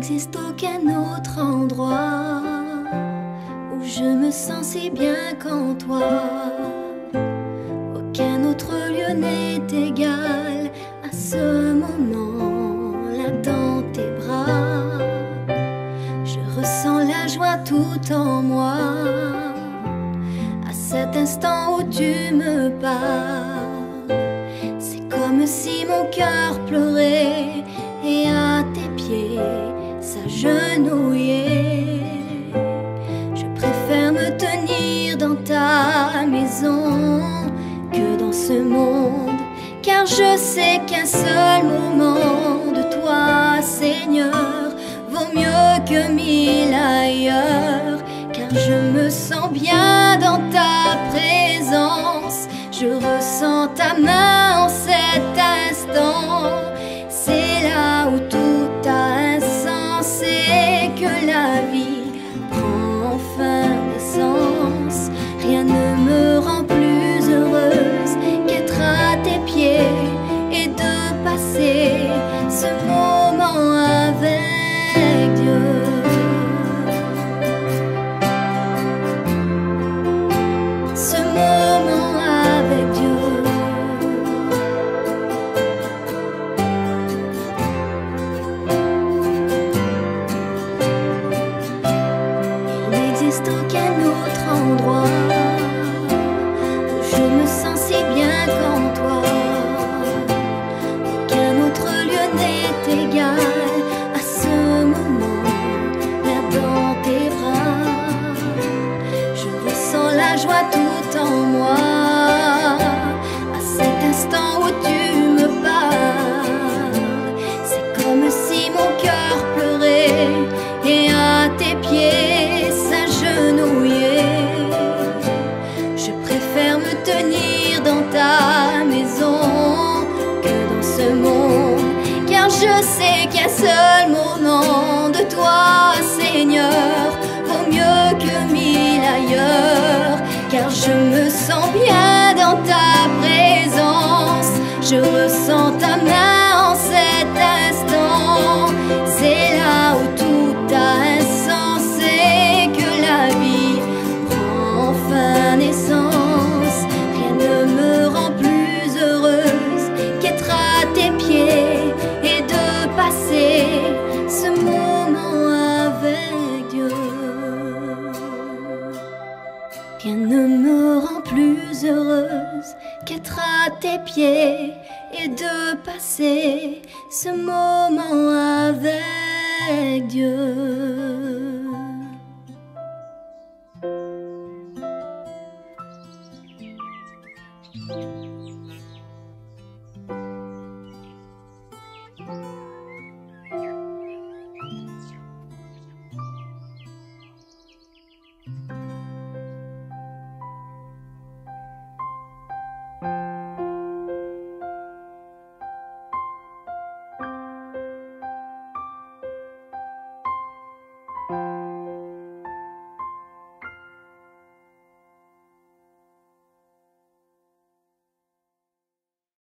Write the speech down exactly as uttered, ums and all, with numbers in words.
n'existe aucun autre endroit où je me sens si bien qu'en toi. Aucun autre lieu n'est égal à ce moment-là dans tes bras. Je ressens la joie tout en moi à cet instant où tu me parles. C'est comme si mon cœur pleurait et à tes pieds s'agenouiller. Je préfère me tenir dans ta maison que dans ce monde, car je sais qu'un seul moment de toi, Seigneur, vaut mieux que mille ailleurs. Car je me sens bien dans ta présence, je ressens ta main en cet instant. C'est là où tout a un sens et que la vie prend enfin naissance. Rien ne me rend plus heureuse qu'être à tes pieds et de passer ce moment avec Dieu. Ce moment avec Dieu. Il n'existe aucun autre endroit où je me sens si bien qu'en toi. Aucun autre lieu n'est égal à ce moment là dans tes bras. Je ressens la joie tout en moi à cet instant où tu me parles. C'est comme si mon cœur pleurait et à tes pieds s'agenouiller. Je préfère me tenir dans ta maison que dans ce monde, car je sais qu'un seul moment de toi, Seigneur, vaut mieux que mille ailleurs. Car je me sens bien dans ta présence, je ressens ta main en cet instant. C'est là où tout a un sens et que la vie prend enfin naissance. Rien ne me rend plus heureuse qu'être à tes pieds et de passer ce moment avec Dieu. Rien ne me rend plus heureuse qu'être à tes pieds et de passer ce moment avec Dieu.